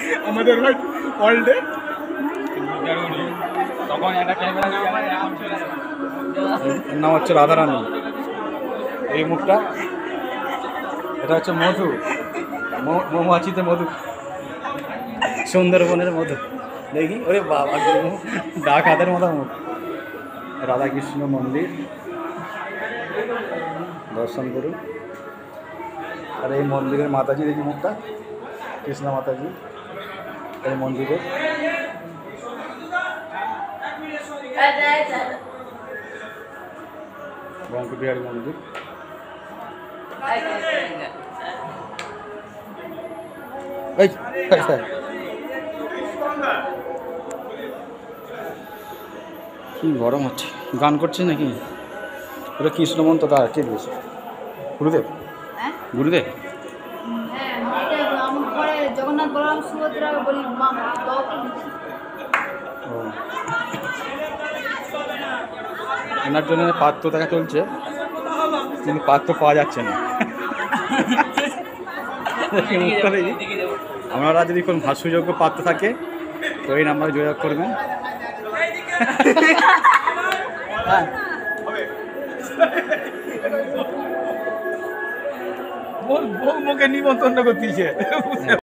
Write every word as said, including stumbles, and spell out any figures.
আমাদের ভাই all day তখন একটা ক্যামেরা নাম হচ্ছে রাধারানী। এই মুখটা এটা হচ্ছে মধু, মৌমাছিতে মধু, সুন্দরবনের মধু। দেখি ওরে বাবা ডাক হাতের মতো মুখ। রাধাকৃষ্ণ মন্দির দর্শন করুন। আর এই মন্দিরের মাতাজি দেখি মুখটা, কৃষ্ণ মাতাজি এই মন্দিরে। বঙ্কবিহারী মন্দির। এই কি গরম হচ্ছে, গান করছিস নাকি? ওটা কৃষ্ণমন্ত তার কে দিয়েছে? গুরুদেব? গুরুদেব জগন্নাথ বলরাম সুভদ্রা বলি ও, এনার জন্য পাত্র দেখা চলছে, কিন্তু পাত্র পাওয়া যাচ্ছে না। মুখটা দেখি। আপনারা যদি কোনো ভাষ্যযোগ্য পাত্র থাকে তো এই নাম্বারে যোগাযোগ করবেন। মুখে নিমন্ত্রণ করতেছে।